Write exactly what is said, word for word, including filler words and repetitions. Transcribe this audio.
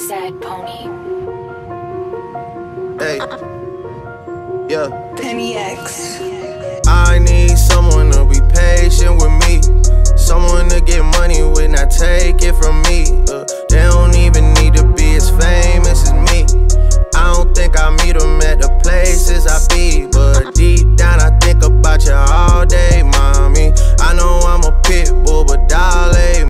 Sad Pony. Hey, yeah. Penny X. I need someone to be patient with me, someone to get money with, not take it from me. Uh, they don't even need to be as famous as me. I don't think I meet them at the places